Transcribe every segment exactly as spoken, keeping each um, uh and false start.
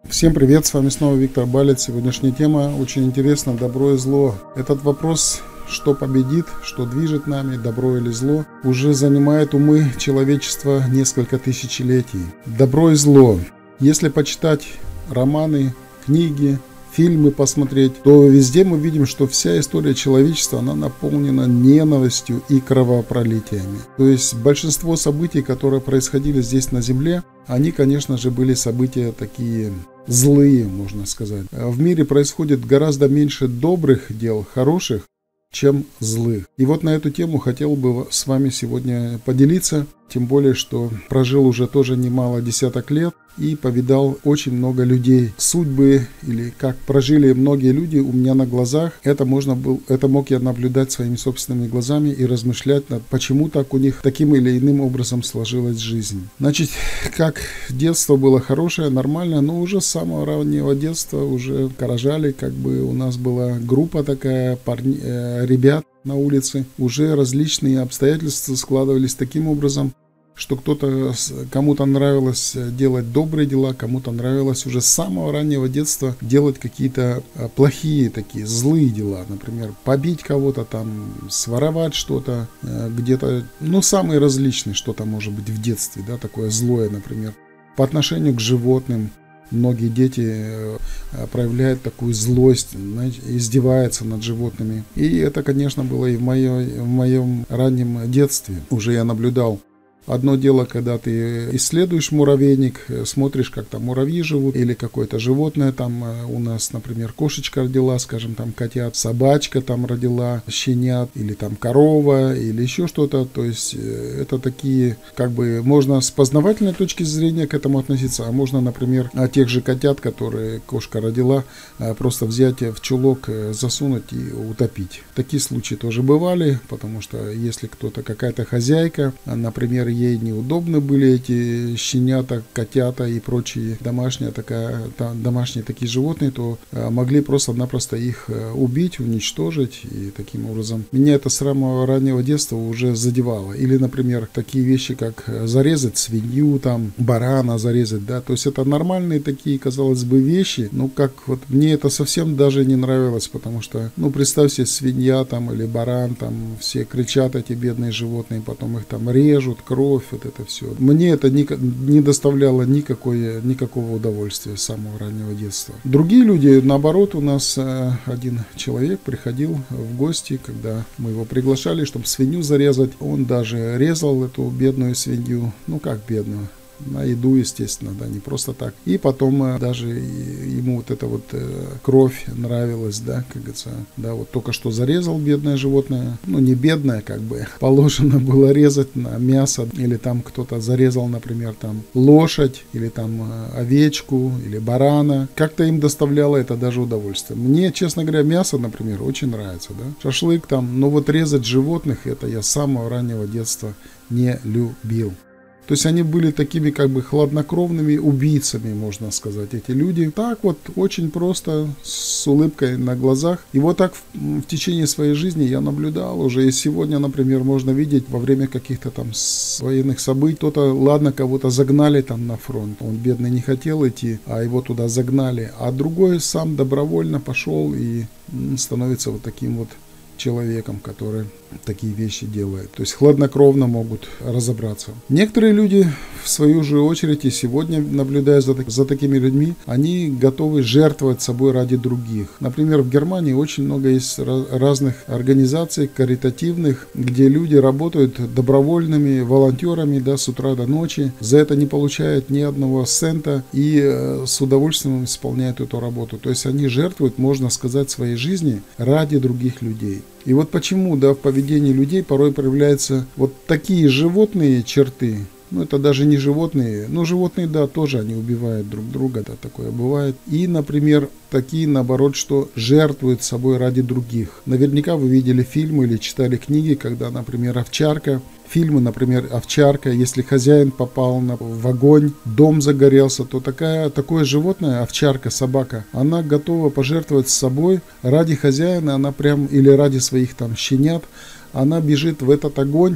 Всем привет, с вами снова Виктор Балец. Сегодняшняя тема очень интересна: добро и зло. Этот вопрос, что победит, что движет нами, добро или зло, уже занимает умы человечества несколько тысячелетий. Добро и зло. Если почитать романы, книги, фильмы посмотреть, то везде мы видим, что вся история человечества, она наполнена ненавистью и кровопролитиями. То есть большинство событий, которые происходили здесь на Земле, они, конечно же, были события такие злые, можно сказать. В мире происходит гораздо меньше добрых дел, хороших, чем злых. И вот на эту тему хотел бы с вами сегодня поделиться, тем более, что прожил уже тоже немало десяток лет и повидал очень много людей. Судьбы, или как прожили многие люди у меня на глазах, это можно был, это мог я наблюдать своими собственными глазами и размышлять над, почему так у них таким или иным образом сложилась жизнь. Значит, как детство было хорошее, нормальное, но уже с самого раннего детства уже рожали, как бы у нас была группа такая парни, э, ребят на улице, уже различные обстоятельства складывались таким образом, что кто-то, кому-то нравилось делать добрые дела, кому-то нравилось уже с самого раннего детства делать какие-то плохие такие, злые дела. Например, побить кого-то, там, своровать что-то, где-то, ну, самые различные, что-то может быть в детстве, да, такое злое, например. По отношению к животным многие дети проявляют такую злость, знаете, издеваются над животными. И это, конечно, было и в, моё, в моем раннем детстве. Уже я наблюдал. Одно дело, когда ты исследуешь муравейник, смотришь, как там муравьи живут, или какое-то животное, там у нас, например, кошечка родила, скажем, там котят, собачка там родила, щенят, или там корова, или еще что-то. То есть это такие, как бы, можно с познавательной точки зрения к этому относиться, а можно, например, тех же котят, которые кошка родила, просто взять в чулок, засунуть и утопить. Такие случаи тоже бывали, потому что если кто-то, какая-то хозяйка, например, ей неудобны были эти щенята, котята и прочие домашние, такая, домашние такие животные, то могли просто-напросто их убить, уничтожить. И таким образом меня это с самого раннего детства уже задевало. Или, например, такие вещи, как зарезать свинью, там, барана зарезать, да, то есть это нормальные такие, казалось бы, вещи, но как вот мне это совсем даже не нравилось, потому что, ну, представь себе, свинья там или баран, там, все кричат, эти бедные животные, потом их там режут, кровь, вот это все. Мне это не, не доставляло никакой, никакого удовольствия с самого раннего детства. Другие люди, наоборот, у нас э, один человек приходил в гости, когда мы его приглашали, чтобы свинью зарезать. Он даже резал эту бедную свинью, ну как бедную, на еду, естественно, да, не просто так. И потом э, даже ему вот эта вот э, кровь нравилась, да, как говорится, да, вот только что зарезал бедное животное, ну не бедное, как бы, положено было резать на мясо, или там кто-то зарезал, например, там лошадь, или там э, овечку, или барана, как-то им доставляло это даже удовольствие. Мне, честно говоря, мясо, например, очень нравится, да, шашлык там, но вот резать животных, это я с самого раннего детства не любил. То есть они были такими как бы хладнокровными убийцами, можно сказать, эти люди. Так вот, очень просто, с улыбкой на глазах. И вот так в, в течение своей жизни я наблюдал уже. И сегодня, например, можно видеть во время каких-то там военных событий, кто-то, ладно, кого-то загнали там на фронт. Он, бедный, не хотел идти, а его туда загнали. А другой сам добровольно пошел и становится вот таким вот человеком, который такие вещи делает. То есть хладнокровно могут разобраться. Некоторые люди, в свою же очередь, и сегодня, наблюдая за, за такими людьми, они готовы жертвовать собой ради других. Например, в Германии очень много есть разных организаций каритативных, где люди работают добровольными волонтерами, да, с утра до ночи, за это не получают ни одного цента и э, с удовольствием исполняют эту работу. То есть они жертвуют, можно сказать, своей жизни ради других людей. И вот почему, да, в поведении людей порой проявляются вот такие животные черты. Ну, это даже не животные. Ну, животные, да, тоже они убивают друг друга, да, такое бывает. И, например, такие, наоборот, что жертвуют собой ради других. Наверняка вы видели фильмы или читали книги, когда, например, овчарка, фильмы, например, овчарка, если хозяин попал на, в огонь, дом загорелся, то такая, такое животное, овчарка, собака, она готова пожертвовать собой ради хозяина, она прям, или ради своих там щенят, она бежит в этот огонь,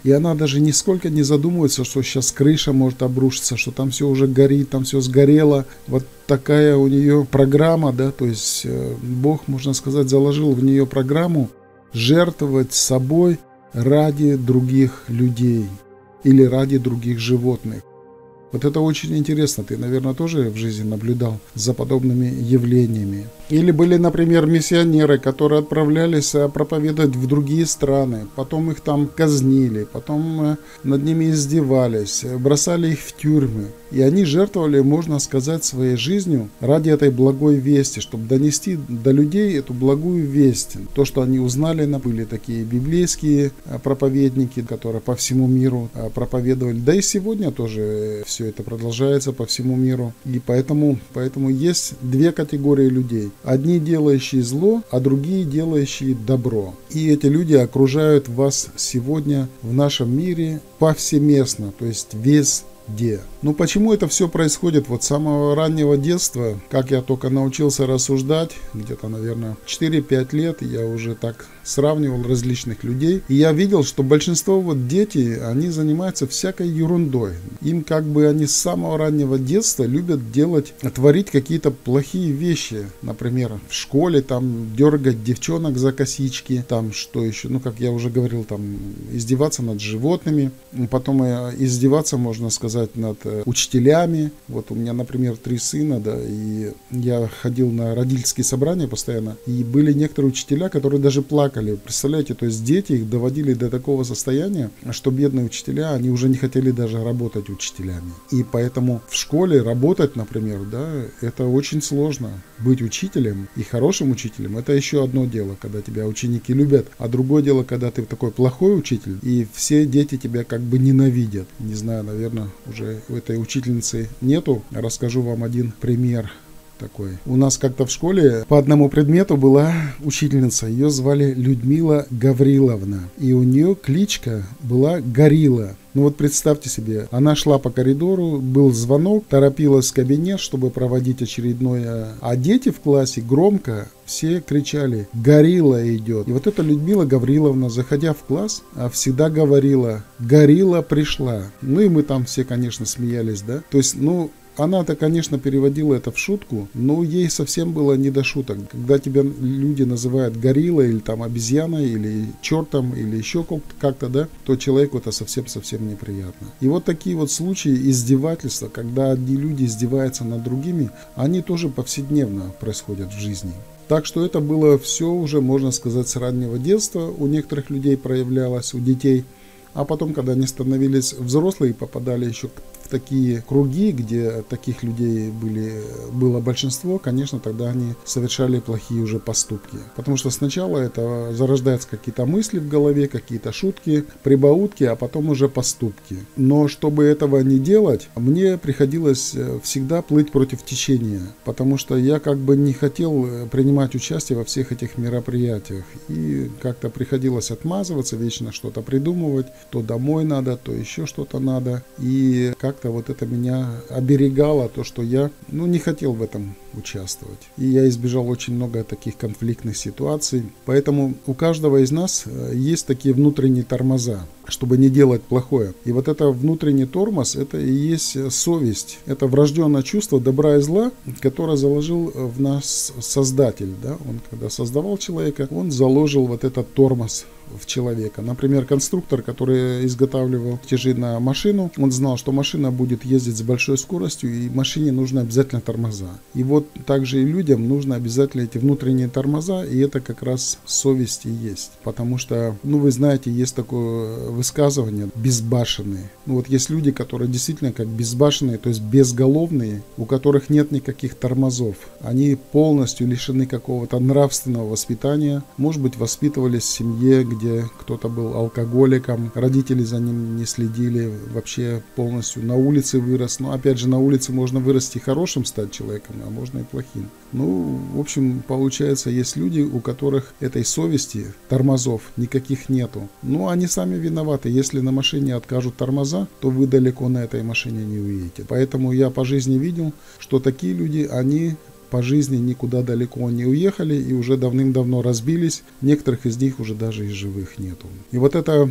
И она даже нисколько не задумывается, что сейчас крыша может обрушиться, что там все уже горит, там все сгорело. Вот такая у нее программа, да, то есть Бог, можно сказать, заложил в нее программу жертвовать собой ради других людей или ради других животных. Вот это очень интересно. Ты, наверное, тоже в жизни наблюдал за подобными явлениями. Или были, например, миссионеры, которые отправлялись проповедовать в другие страны. Потом их там казнили, потом над ними издевались, бросали их в тюрьмы. И они жертвовали, можно сказать, своей жизнью ради этой благой вести, чтобы донести до людей эту благую весть. То, что они узнали, были такие библейские проповедники, которые по всему миру проповедовали. Да и сегодня тоже все это продолжается по всему миру. И поэтому, поэтому есть две категории людей. Одни делающие зло, а другие делающие добро. И эти люди окружают вас сегодня в нашем мире повсеместно, то есть везде. Ну почему это все происходит вот с самого раннего детства? Как я только научился рассуждать, где-то, наверное, четыре-пять лет, я уже так сравнивал различных людей. И я видел, что большинство вот дети, они занимаются всякой ерундой. Им как бы они с самого раннего детства любят делать, творить какие-то плохие вещи. Например, в школе там дергать девчонок за косички, там что еще, ну как я уже говорил, там издеваться над животными. Потом издеваться, можно сказать, над учителями. Вот у меня, например, три сына, да, и я ходил на родительские собрания постоянно, и были некоторые учителя, которые даже плакали. Представляете, то есть дети их доводили до такого состояния, что бедные учителя, они уже не хотели даже работать учителями. И поэтому в школе работать, например, да, это очень сложно. Быть учителем и хорошим учителем, это еще одно дело, когда тебя ученики любят, а другое дело, когда ты такой плохой учитель, и все дети тебя как бы ненавидят. Не знаю, наверное, уже у этой учительницы нету. Расскажу вам один пример такой. У нас как-то в школе по одному предмету была учительница. Ее звали Людмила Гавриловна. И у нее кличка была Горилла. Ну вот представьте себе, она шла по коридору, был звонок, торопилась в кабинет, чтобы проводить очередное. А дети в классе громко все кричали: «Горилла идет!» И вот эта Людмила Гавриловна, заходя в класс, всегда говорила: «Горилла пришла!» Ну и мы там все, конечно, смеялись, да? То есть, ну... Она-то, конечно, переводила это в шутку, но ей совсем было не до шуток. Когда тебя люди называют гориллой, или там обезьяной, или чертом, или еще как-то, да, то человеку это совсем-совсем неприятно. И вот такие вот случаи издевательства, когда одни люди издеваются над другими, они тоже повседневно происходят в жизни. Так что это было все уже, можно сказать, с раннего детства. У некоторых людей проявлялось, у детей. А потом, когда они становились взрослые и попадали еще в такие круги, где таких людей были, было большинство, конечно, тогда они совершали плохие уже поступки. Потому что сначала это зарождаются какие-то мысли в голове, какие-то шутки, прибаутки, а потом уже поступки. Но чтобы этого не делать, мне приходилось всегда плыть против течения, потому что я как бы не хотел принимать участие во всех этих мероприятиях. И как-то приходилось отмазываться, вечно что-то придумывать, то домой надо, то еще что-то надо. И как-то вот это меня оберегало, то, что я, ну, не хотел в этом участвовать. И я избежал очень много таких конфликтных ситуаций. Поэтому у каждого из нас есть такие внутренние тормоза, чтобы не делать плохое. И вот это внутренний тормоз, это и есть совесть. Это врожденное чувство добра и зла, которое заложил в нас Создатель. Да? Он, когда создавал человека, он заложил вот этот тормоз в человека. Например, конструктор, который изготавливал тяжи на машину, он знал, что машина будет ездить с большой скоростью, и машине нужно обязательно тормоза. И вот также и людям нужно обязательно эти внутренние тормоза, и это как раз совесть и есть. Потому что, ну, вы знаете, есть такое высказывание: безбашенные. Ну, вот есть люди, которые действительно как безбашенные, то есть безголовные, у которых нет никаких тормозов. Они полностью лишены какого-то нравственного воспитания. Может быть, воспитывались в семье, где кто-то был алкоголиком, родители за ним не следили, вообще полностью на улице вырос. Но опять же, на улице можно вырасти хорошим, стать человеком, а можно и плохим. Ну, в общем, получается, есть люди, у которых этой совести, тормозов никаких нету. Ну, они сами виноваты. Если на машине откажут тормоза, то вы далеко на этой машине не уедете. Поэтому я по жизни видел, что такие люди, они по жизни никуда далеко не уехали и уже давным-давно разбились. Некоторых из них уже даже и живых нету. И вот это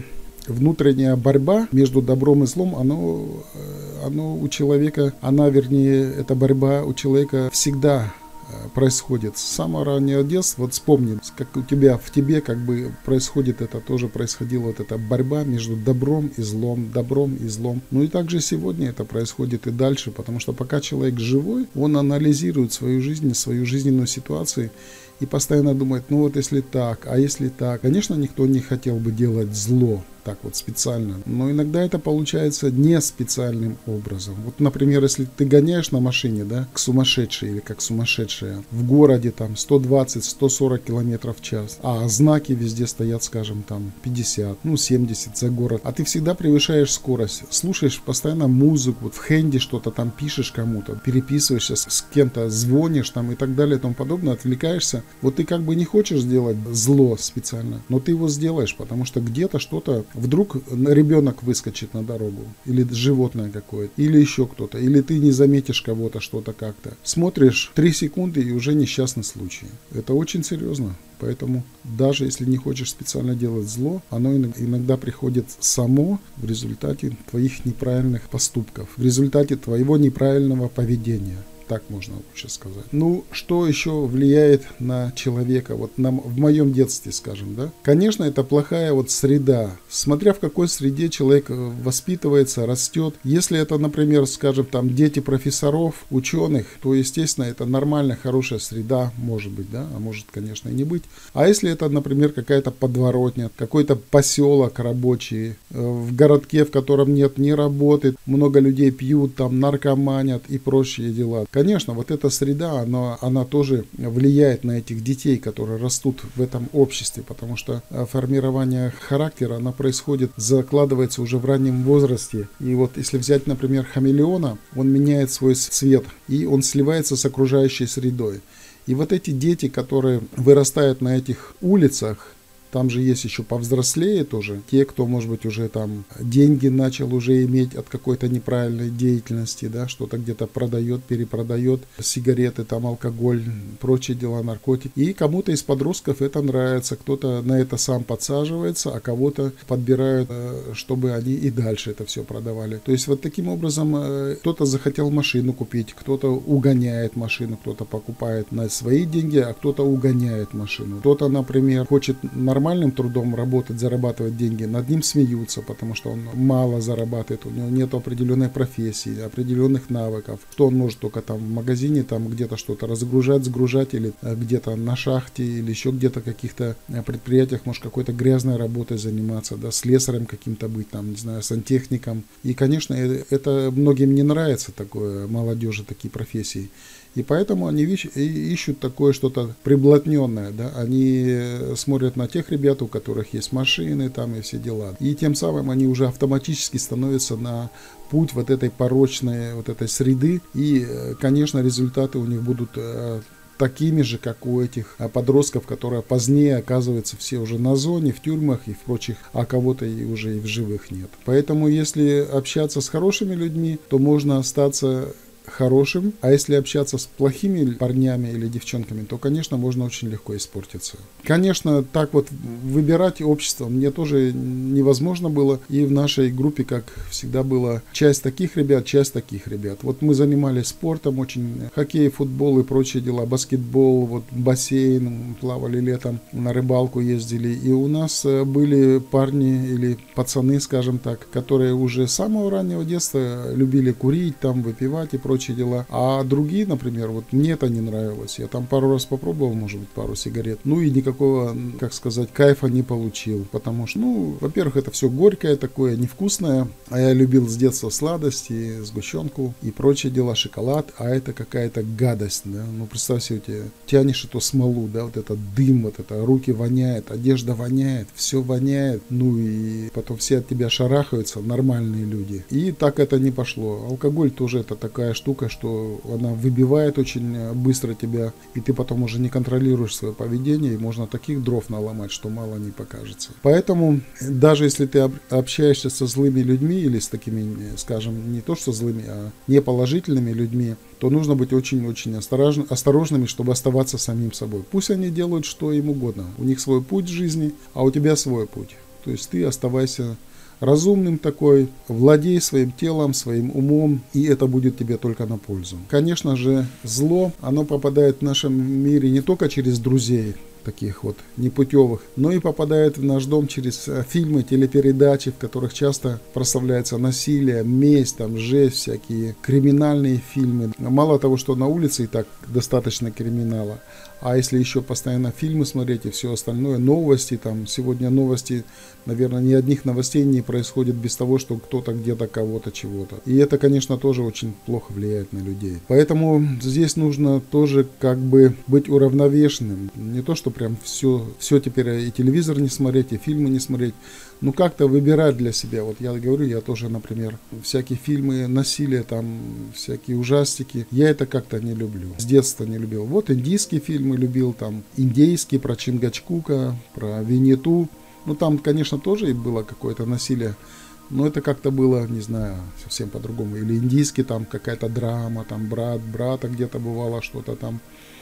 внутренняя борьба между добром и злом, оно, оно у человека, она, вернее, эта борьба у человека всегда происходит с самого раннего детства. Вот вспомни, как у тебя, в тебе как бы происходит это, тоже происходила вот эта борьба между добром и злом, добром и злом. Ну и также сегодня это происходит и дальше, потому что пока человек живой, он анализирует свою жизнь, свою жизненную ситуацию и постоянно думает, ну вот если так, а если так. Конечно, никто не хотел бы делать зло так вот специально, но иногда это получается не специальным образом. Вот, например, если ты гоняешь на машине, да, к сумасшедшей или как сумасшедшая, в городе там сто двадцать - сто сорок километров в час, а знаки везде стоят, скажем, там пятьдесят, ну семьдесят за город, а ты всегда превышаешь скорость, слушаешь постоянно музыку, вот в хенде что-то там пишешь кому-то, переписываешься с, с кем-то, звонишь там и так далее и тому подобное, отвлекаешься. Вот ты как бы не хочешь сделать зло специально, но ты его сделаешь, потому что где-то что-то, вдруг ребенок выскочит на дорогу, или животное какое-то, или еще кто-то, или ты не заметишь кого-то, что-то как-то. Смотришь три секунды и уже несчастный случай. Это очень серьезно. Поэтому даже если не хочешь специально делать зло, оно иногда приходит само в результате твоих неправильных поступков, в результате твоего неправильного поведения. Так можно лучше сказать. Ну, что еще влияет на человека, вот на, в моем детстве, скажем, да? Конечно, это плохая вот среда. Смотря в какой среде человек воспитывается, растет. Если это, например, скажем, там дети профессоров, ученых, то, естественно, это нормальная, хорошая среда, может быть, да? А может, конечно, и не быть. А если это, например, какая-то подворотня, какой-то поселок рабочий, в городке, в котором нет ни работы, много людей пьют, там наркоманят и прочие дела. Конечно, вот эта среда, она, она тоже влияет на этих детей, которые растут в этом обществе, потому что формирование характера, оно происходит, закладывается уже в раннем возрасте. И вот если взять, например, хамелеона, он меняет свой цвет, и он сливается с окружающей средой. И вот эти дети, которые вырастают на этих улицах, там же есть еще повзрослее тоже, те, кто, может быть, уже там деньги начал уже иметь от какой-то неправильной деятельности, да, что-то где-то продает, перепродает, сигареты, там алкоголь, прочие дела, наркотики. И кому-то из подростков это нравится, кто-то на это сам подсаживается, а кого-то подбирают, чтобы они и дальше это все продавали. То есть вот таким образом кто-то захотел машину купить, кто-то угоняет машину, кто-то покупает на свои деньги, а кто-то угоняет машину. Кто-то, например, хочет нормально нормальным трудом работать, зарабатывать деньги, над ним смеются, потому что он мало зарабатывает, у него нет определенной профессии, определенных навыков, что он может только там в магазине, там где-то что-то разгружать, сгружать, или где-то на шахте, или еще где-то каких-то предприятиях, может какой-то грязной работой заниматься, да, слесарем каким-то быть, там, не знаю, сантехником. И, конечно, это многим не нравится, такое, молодежи, такие профессии. И поэтому они ищут такое что-то приблотненное, да, они смотрят на тех ребят, у которых есть машины там и все дела. И тем самым они уже автоматически становятся на путь вот этой порочной, вот этой среды. И, конечно, результаты у них будут такими же, как у этих подростков, которые позднее оказываются все уже на зоне, в тюрьмах и в прочих, а кого-то и уже и в живых нет. Поэтому, если общаться с хорошими людьми, то можно остаться хорошим, а если общаться с плохими парнями или девчонками, то, конечно, можно очень легко испортиться. Конечно, так вот выбирать общество мне тоже невозможно было, и в нашей группе, как всегда, была часть таких ребят, часть таких ребят. Вот мы занимались спортом очень, хоккей, футбол и прочие дела, баскетбол, вот бассейн, плавали летом, на рыбалку ездили, и у нас были парни или пацаны, скажем так, которые уже с самого раннего детства любили курить, там, выпивать и прочее. Прочие дела. А другие, например, вот мне это не нравилось. Я там пару раз попробовал, может быть, пару сигарет. Ну и никакого, как сказать, кайфа не получил. Потому что, ну, во-первых, это все горькое такое, невкусное. А я любил с детства сладости, сгущенку и прочие дела, шоколад. А это какая-то гадость, да. Ну, представь себе, тебе тянешь эту смолу, да, вот этот дым, вот это, руки воняет, одежда воняет, все воняет. Ну и потом все от тебя шарахаются, нормальные люди. И так это не пошло. Алкоголь тоже это такая штука, штука, что она выбивает очень быстро тебя, и ты потом уже не контролируешь свое поведение, и можно таких дров наломать, что мало не покажется. Поэтому, даже если ты общаешься со злыми людьми, или с такими, скажем, не то что злыми, а неположительными людьми, то нужно быть очень-очень осторожным, осторожными, чтобы оставаться самим собой. Пусть они делают что им угодно. У них свой путь в жизни, а у тебя свой путь. То есть ты оставайся разумным такой, владей своим телом, своим умом, и это будет тебе только на пользу. Конечно же, зло, оно попадает в нашем мире не только через друзей, таких вот непутевых, но и попадает в наш дом через фильмы, телепередачи, в которых часто прославляется насилие, месть, там, жесть, всякие криминальные фильмы. Мало того, что на улице и так достаточно криминала, а если еще постоянно фильмы смотреть и все остальное, новости, там, сегодня новости, наверное, ни одних новостей не происходит без того, что кто-то где-то кого-то чего-то. И это, конечно, тоже очень плохо влияет на людей. Поэтому здесь нужно тоже как бы быть уравновешенным. Не то, что прям все, все теперь и телевизор не смотреть, и фильмы не смотреть. Ну, как-то выбирать для себя. Вот я говорю, я тоже, например, всякие фильмы, насилие, там, всякие ужастики, я это как-то не люблю. С детства не любил. Вот индийские фильмы любил, там, индейские, про Чингачгука, про Винниту. Ну, там, конечно, тоже и было какое-то насилие, но это как-то было, не знаю, совсем по-другому. Или индийский, там, какая-то драма, там, брат, брата где-то бывало, что-то там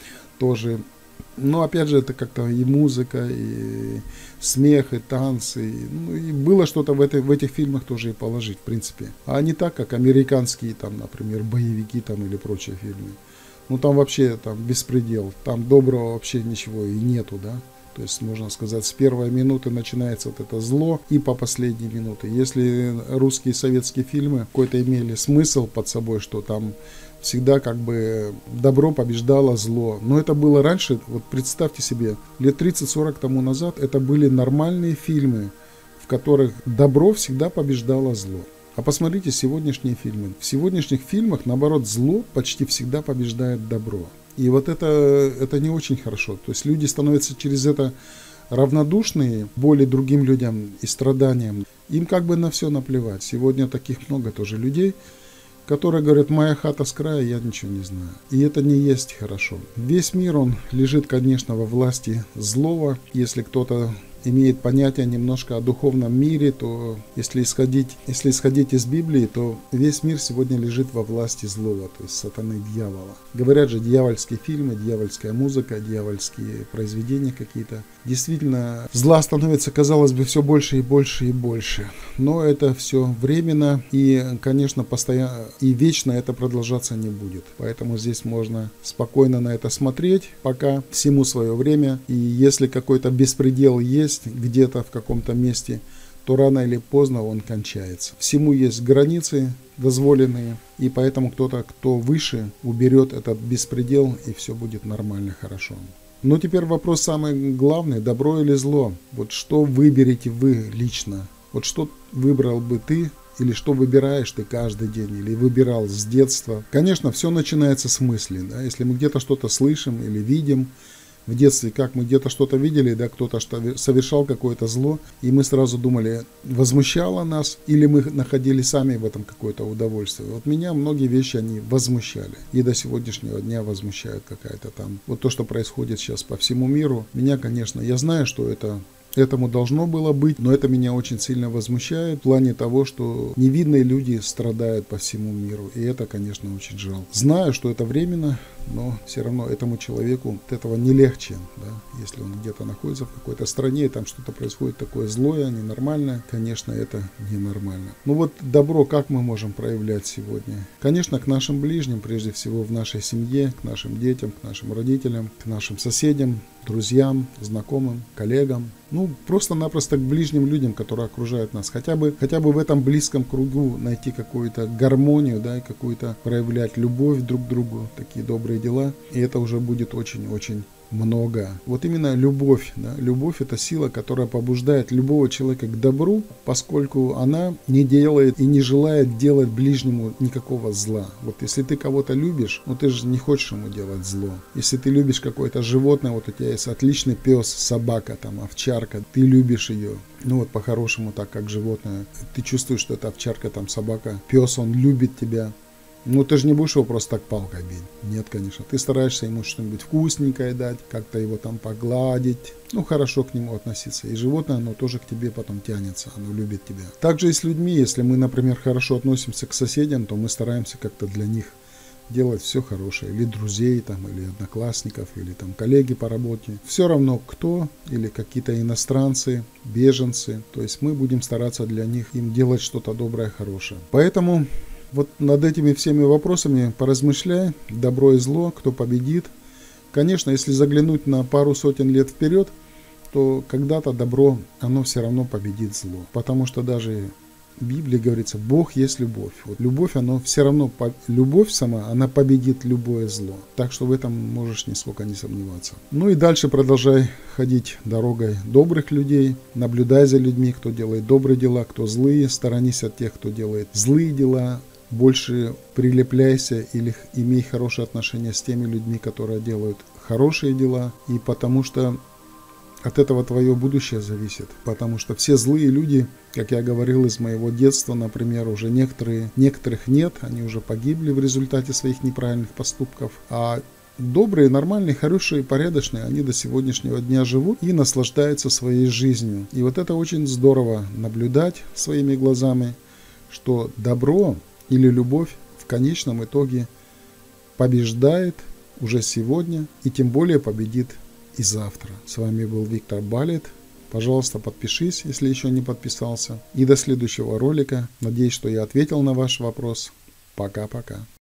тоже. Но, опять же, это как-то и музыка, и смех, и танцы. И, ну, и было что-то в, этой, в этих фильмах тоже и положить, в принципе. А не так, как американские, там, например, боевики там, или прочие фильмы. Ну, там вообще там беспредел. Там доброго вообще ничего и нету, да. То есть, можно сказать, с первой минуты начинается вот это зло и по последней минуты. Если русские советские фильмы какой-то имели смысл под собой, что там всегда как бы добро побеждало зло. Но это было раньше, вот представьте себе, лет тридцать-сорок тому назад это были нормальные фильмы, в которых добро всегда побеждало зло. А посмотрите сегодняшние фильмы. В сегодняшних фильмах, наоборот, зло почти всегда побеждает добро. И вот это, это не очень хорошо. То есть люди становятся через это равнодушные боли другим людям и страданиям. Им как бы на все наплевать. Сегодня таких много тоже людей, которые говорят, моя хата с края, я ничего не знаю. И это не есть хорошо. Весь мир, он лежит, конечно, во власти злого. Если кто-то имеет понятие немножко о духовном мире, то если исходить, если исходить из Библии, то весь мир сегодня лежит во власти злого, то есть сатаны, дьявола. Говорят же, дьявольские фильмы, дьявольская музыка, дьявольские произведения какие-то. Действительно, зла становится, казалось бы, все больше и больше и больше. Но это все временно и, конечно, постоянно и вечно это продолжаться не будет. Поэтому здесь можно спокойно на это смотреть, пока всему свое время. И если какой-то беспредел есть где-то в каком-то месте, то рано или поздно он кончается. Всему есть границы дозволенные, и поэтому кто-то, кто выше, уберет этот беспредел, и все будет нормально, хорошо. Но теперь вопрос самый главный, добро или зло? Вот что выберете вы лично? Вот что выбрал бы ты, или что выбираешь ты каждый день, или выбирал с детства? Конечно, все начинается с мысли, да? Если мы где-то что-то слышим или видим, в детстве, как мы где-то что-то видели, да, кто-то совершал какое-то зло, и мы сразу думали, возмущало нас, или мы находили сами в этом какое-то удовольствие. Вот меня многие вещи, они возмущали, и до сегодняшнего дня возмущают какая-то там. Вот то, что происходит сейчас по всему миру, меня, конечно, я знаю, что это... Этому должно было быть, но это меня очень сильно возмущает в плане того, что невинные люди страдают по всему миру. И это, конечно, очень жалко. Знаю, что это временно, но все равно этому человеку от этого не легче. Да? Если он где-то находится в какой-то стране, и там что-то происходит такое злое, ненормальное, конечно, это ненормально. Ну вот добро как мы можем проявлять сегодня? Конечно, к нашим ближним, прежде всего в нашей семье, к нашим детям, к нашим родителям, к нашим соседям, друзьям, знакомым, коллегам. Ну, просто-напросто к ближним людям, которые окружают нас. Хотя бы, хотя бы в этом близком кругу найти какую-то гармонию, да, и какую-то проявлять любовь друг к другу, такие добрые дела. И это уже будет очень-очень много. Вот именно любовь. Да? Любовь — это сила, которая побуждает любого человека к добру, поскольку она не делает и не желает делать ближнему никакого зла. Вот если ты кого-то любишь, ну ты же не хочешь ему делать зло. Если ты любишь какое-то животное, вот у тебя есть отличный пес, собака, там, овчарка, ты любишь ее. Ну вот по-хорошему так, как животное. Ты чувствуешь, что это овчарка, там, собака, пес, он любит тебя. Ну, ты же не будешь его просто так палкой бить. Нет, конечно. Ты стараешься ему что-нибудь вкусненькое дать, как-то его там погладить. Ну, хорошо к нему относиться. И животное, оно тоже к тебе потом тянется, оно любит тебя. Также и с людьми. Если мы, например, хорошо относимся к соседям, то мы стараемся как-то для них делать все хорошее. Или друзей, там, или одноклассников, или там коллеги по работе. Все равно кто, или какие-то иностранцы, беженцы. То есть мы будем стараться для них им делать что-то доброе, хорошее. Поэтому вот над этими всеми вопросами поразмышляй. Добро и зло, кто победит. Конечно, если заглянуть на пару сотен лет вперед, то когда-то добро, оно все равно победит зло. Потому что даже в Библии говорится, Бог есть любовь. Вот любовь, оно все равно, любовь сама, она победит любое зло. Так что в этом можешь нисколько не сомневаться. Ну и дальше продолжай ходить дорогой добрых людей. Наблюдай за людьми, кто делает добрые дела, кто злые. Сторонись от тех, кто делает злые дела. Больше прилепляйся или имей хорошие отношения с теми людьми, которые делают хорошие дела. И потому что от этого твое будущее зависит. Потому что все злые люди, как я говорил из моего детства, например, уже некоторые, некоторых нет, они уже погибли в результате своих неправильных поступков. А добрые, нормальные, хорошие, порядочные, они до сегодняшнего дня живут и наслаждаются своей жизнью. И вот это очень здорово наблюдать своими глазами, что добро или любовь в конечном итоге побеждает уже сегодня и тем более победит и завтра. С вами был Виктор Балет. Пожалуйста, подпишись, если еще не подписался. И до следующего ролика. Надеюсь, что я ответил на ваш вопрос. Пока-пока.